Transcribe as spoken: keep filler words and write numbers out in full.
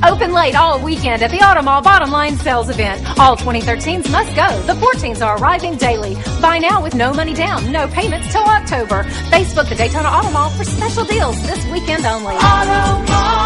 Open late all weekend at the Auto Mall Bottom Line Sales Event. All twenty thirteens must go. The fourteens are arriving daily. Buy now with no money down, no payments till October. Facebook the Daytona Auto Mall for special deals this weekend only. Auto Mall.